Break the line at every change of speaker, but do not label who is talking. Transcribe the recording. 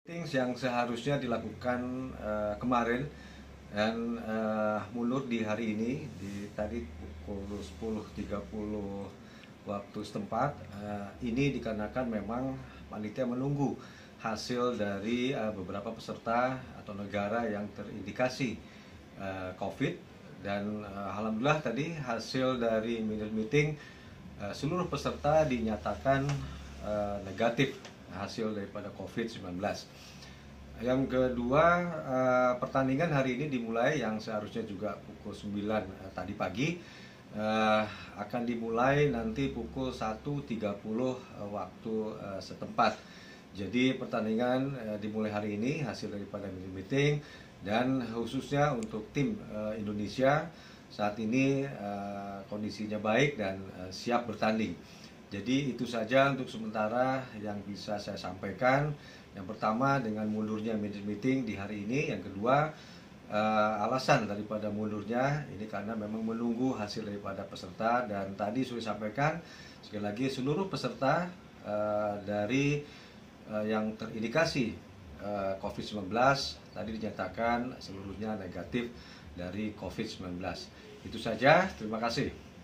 Meetings yang seharusnya dilakukan kemarin dan mundur di hari ini tadi pukul 10.30 waktu setempat. Ini dikarenakan memang panitia menunggu hasil dari beberapa peserta atau negara yang terindikasi COVID, dan alhamdulillah tadi hasil dari meeting seluruh peserta dinyatakan negatif hasil daripada COVID-19. Yang kedua, pertandingan hari ini dimulai yang seharusnya juga pukul 9 tadi pagi, akan dimulai nanti pukul 1.30 waktu setempat. Jadi pertandingan dimulai hari ini hasil daripada meeting, dan khususnya untuk tim Indonesia saat ini kondisinya baik dan siap bertanding. Jadi itu saja untuk sementara yang bisa saya sampaikan. Yang pertama, dengan mundurnya meeting di hari ini. Yang kedua, alasan daripada mundurnya ini karena memang menunggu hasil daripada peserta. Dan tadi sudah sampaikan sekali lagi, seluruh peserta dari yang terindikasi COVID-19 tadi dinyatakan seluruhnya negatif dari COVID-19. Itu saja, terima kasih.